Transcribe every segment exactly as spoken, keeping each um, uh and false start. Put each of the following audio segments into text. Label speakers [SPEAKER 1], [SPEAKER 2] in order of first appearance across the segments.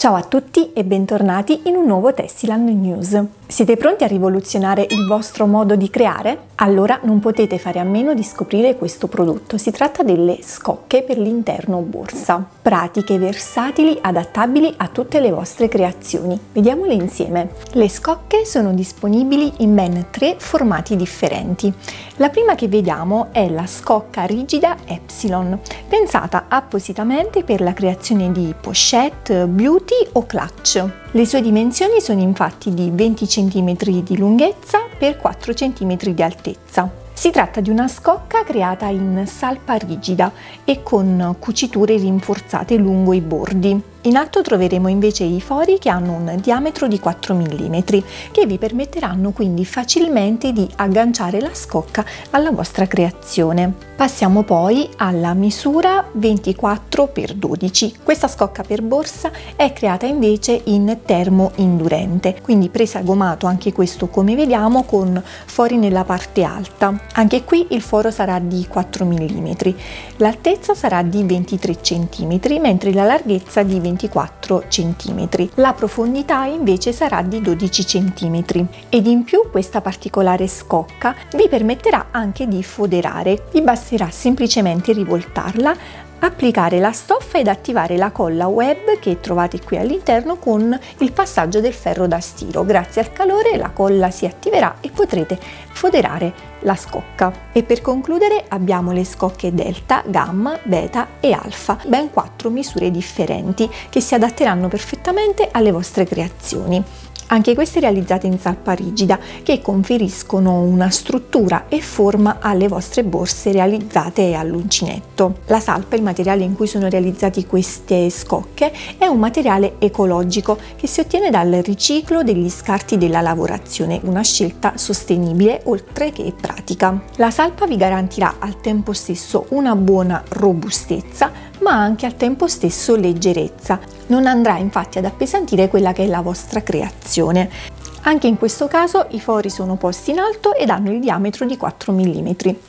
[SPEAKER 1] Ciao a tutti e bentornati in un nuovo Tessiland News. Siete pronti a rivoluzionare il vostro modo di creare? Allora non potete fare a meno di scoprire questo prodotto. Si tratta delle scocche per l'interno borsa. Pratiche, versatili, adattabili a tutte le vostre creazioni. Vediamole insieme. Le scocche sono disponibili in ben tre formati differenti. La prima che vediamo è la scocca rigida Epsilon, pensata appositamente per la creazione di pochette, beauty o clutch. Le sue dimensioni sono infatti di venti centimetri di lunghezza per quattro centimetri di altezza. Si tratta di una scocca creata in salpa rigida e con cuciture rinforzate lungo i bordi. In alto troveremo invece i fori che hanno un diametro di quattro millimetri, che vi permetteranno quindi facilmente di agganciare la scocca alla vostra creazione. Passiamo poi alla misura ventiquattro per dodici. Questa scocca per borsa è creata invece in termo indurente, quindi presagomato anche questo come vediamo con fori nella parte alta. Anche qui il foro sarà di quattro millimetri, l'altezza sarà di ventitré centimetri, mentre la larghezza di ventiquattro centimetri. La profondità invece sarà di dodici centimetri ed in più questa particolare scocca vi permetterà anche di foderare. Vi basterà semplicemente rivoltarla, applicare la stoffa ed attivare la colla web che trovate qui all'interno con il passaggio del ferro da stiro. Grazie al calore la colla si attiverà e potrete foderare la scocca. E per concludere abbiamo le scocche delta, gamma, beta e alfa, ben quattro misure differenti che si adatteranno perfettamente alle vostre creazioni. Anche queste realizzate in salpa rigida che conferiscono una struttura e forma alle vostre borse realizzate all'uncinetto. La salpa, il materiale in cui sono realizzate queste scocche, è un materiale ecologico che si ottiene dal riciclo degli scarti della lavorazione, una scelta sostenibile oltre che pratica. La salpa vi garantirà al tempo stesso una buona robustezza, ma anche al tempo stesso leggerezza. Non andrà infatti ad appesantire quella che è la vostra creazione. Anche in questo caso i fori sono posti in alto ed hanno il diametro di quattro millimetri.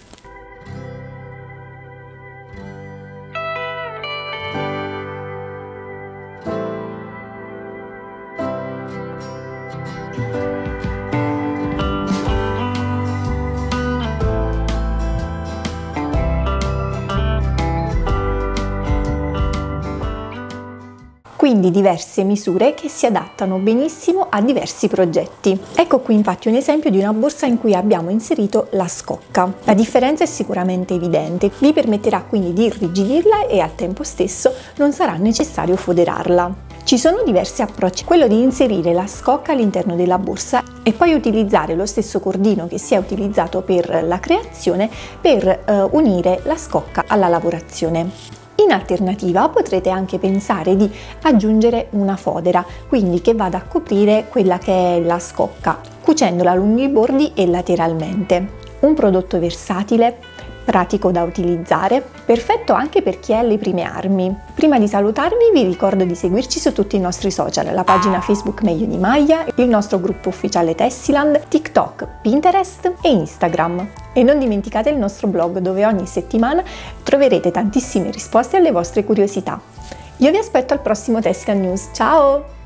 [SPEAKER 1] Quindi diverse misure che si adattano benissimo a diversi progetti. Ecco qui infatti un esempio di una borsa in cui abbiamo inserito la scocca. La differenza è sicuramente evidente, vi permetterà quindi di irrigidirla e al tempo stesso non sarà necessario foderarla. Ci sono diversi approcci, quello di inserire la scocca all'interno della borsa e poi utilizzare lo stesso cordino che si è utilizzato per la creazione per eh, unire la scocca alla lavorazione. In alternativa potrete anche pensare di aggiungere una fodera, quindi che vada a coprire quella che è la scocca, cucendola lungo i bordi e lateralmente. Un prodotto versatile, pratico da utilizzare, perfetto anche per chi è alle prime armi. Prima di salutarvi vi ricordo di seguirci su tutti i nostri social, la pagina Facebook Meglio di Maglia, il nostro gruppo ufficiale Tessiland, TikTok, Pinterest e Instagram. E non dimenticate il nostro blog dove ogni settimana troverete tantissime risposte alle vostre curiosità. Io vi aspetto al prossimo Tessiland News, ciao!